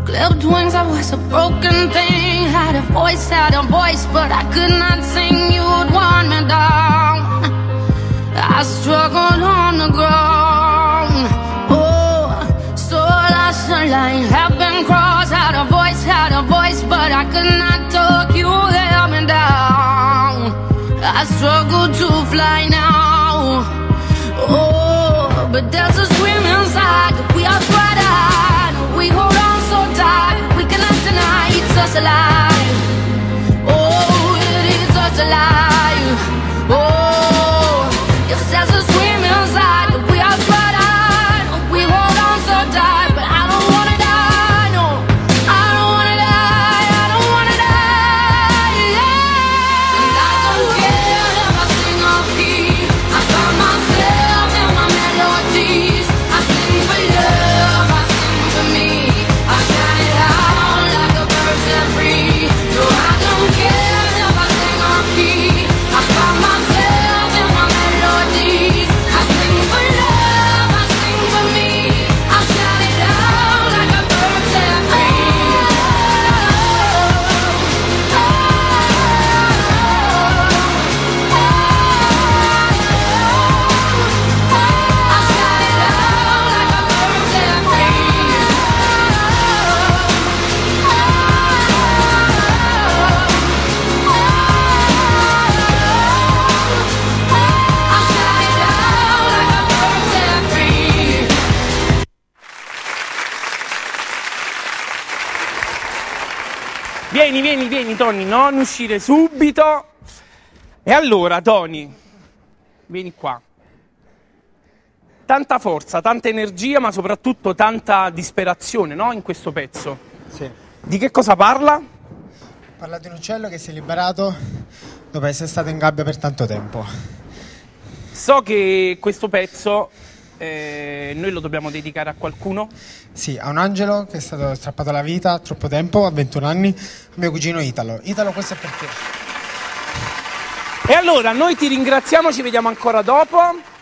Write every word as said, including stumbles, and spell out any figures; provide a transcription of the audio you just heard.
Clipped wings, I was a broken thing. Had a voice, had a voice, but I could not sing. You would want me down. I struggled on the ground. Oh, so lost a line, have been crossed. Had a voice, had a voice, but I could not talk. You held me down. I struggle to fly now. Oh, but there's a scream inside that we are tried out. We hold on so tight, we cannot deny it's us alive. Oh, it is us alive. Oh, yes, there's a scream inside that we are tried out. We hold on so tight, but I don't wanna die, no. I don't wanna die, I don't wanna die, yeah. And I don't care if I sing off key. I find myself in my melodies. I sing for love, I sing for me. I shout it out like a bird set free. No, I don't care if I sing off key. I find myself in my melodies. I sing for love, I sing for me. I shout it out like a bird set free. Oh, oh, I shout it out like a bird set free. Vieni, vieni, vieni Tony, non uscire subito. E allora Tony, vieni qua. Tanta forza, tanta energia, ma soprattutto tanta disperazione, no? In questo pezzo. Sì. Di che cosa parla? Parla di un uccello che si è liberato dopo essere stato in gabbia per tanto tempo. So che questo pezzo eh, noi lo dobbiamo dedicare a qualcuno. Sì, a un angelo che è stato strappato la vita a troppo tempo, a ventuno anni, a mio cugino Italo. Italo, questo è per te. E allora noi ti ringraziamo, ci vediamo ancora dopo.